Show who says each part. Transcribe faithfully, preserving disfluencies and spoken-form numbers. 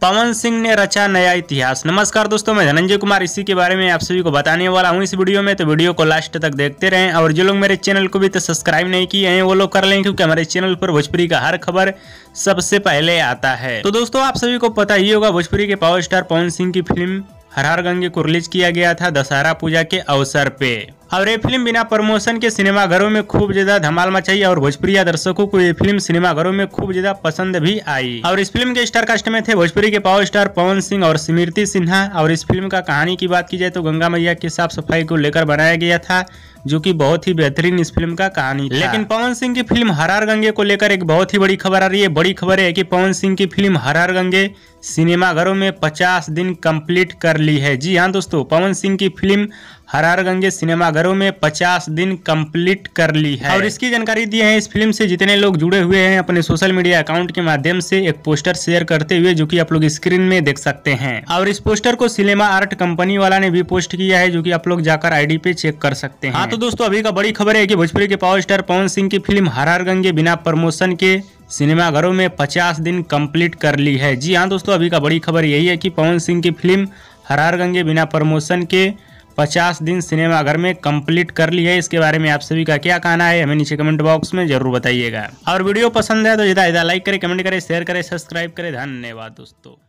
Speaker 1: पवन सिंह ने रचा नया इतिहास। नमस्कार दोस्तों, मैं धनंजय कुमार इसी के बारे में आप सभी को बताने वाला हूं इस वीडियो में, तो वीडियो को लास्ट तक देखते रहें। और जो लोग मेरे चैनल को भी तो सब्सक्राइब नहीं किए हैं वो लोग कर लें, क्योंकि हमारे चैनल पर भोजपुरी का हर खबर सबसे पहले आता है। तो दोस्तों आप सभी को पता ही होगा, भोजपुरी के पावर स्टार पवन सिंह की फिल्म हर हर गंगे को रिलीज किया गया था दशहरा पूजा के अवसर पे। और ये फिल्म बिना प्रमोशन के सिनेमाघरों में खूब ज्यादा धमाल मचाई और भोजपुरी दर्शकों को ये फिल्म सिनेमाघरों में खूब ज्यादा पसंद भी आई। और इस फिल्म के स्टार कास्ट में थे भोजपुरी के पावर स्टार पवन सिंह और स्मृति सिन्हा। और इस फिल्म का कहानी की बात की जाए तो गंगा मैया की साफ सफाई को लेकर बनाया गया था, जो कि बहुत ही बेहतरीन इस फिल्म का कहानी था। लेकिन पवन सिंह की फिल्म हर हर गंगे को लेकर एक बहुत ही बड़ी खबर आ रही है। बड़ी खबर है कि पवन सिंह की फिल्म हर हर गंगे सिनेमाघरों में पचास दिन कंप्लीट कर ली है। जी हाँ दोस्तों, पवन सिंह की फिल्म हर हर गंगे सिनेमाघरों में पचास दिन कंप्लीट कर ली है। और इसकी जानकारी दी है इस फिल्म से जितने लोग जुड़े हुए हैं अपने सोशल मीडिया अकाउंट के माध्यम से एक पोस्टर शेयर करते हुए, जो कि आप लोग स्क्रीन में देख सकते हैं। और इस पोस्टर को सिनेमा आर्ट कंपनी वाला ने भी पोस्ट किया है, जो कि आप लोग जाकर आईडी पे चेक कर सकते हैं। हाँ तो दोस्तों अभी का बड़ी खबर है कि भोजपुरी के पावर स्टार पवन सिंह की फिल्म हर हर गंगे बिना प्रमोशन के सिनेमाघरों में पचास दिन कंप्लीट कर ली है। जी हाँ दोस्तों, अभी का बड़ी खबर यही है कि पवन सिंह की फिल्म हर हर गंगे बिना प्रमोशन के पचास दिन सिनेमाघर में कंप्लीट कर ली है। इसके बारे में आप सभी का क्या कहना है हमें नीचे कमेंट बॉक्स में जरूर बताइएगा। और वीडियो पसंद है तो ज़्यादा ज़्यादा लाइक करें, कमेंट करें, शेयर करें, सब्सक्राइब करें। धन्यवाद दोस्तों।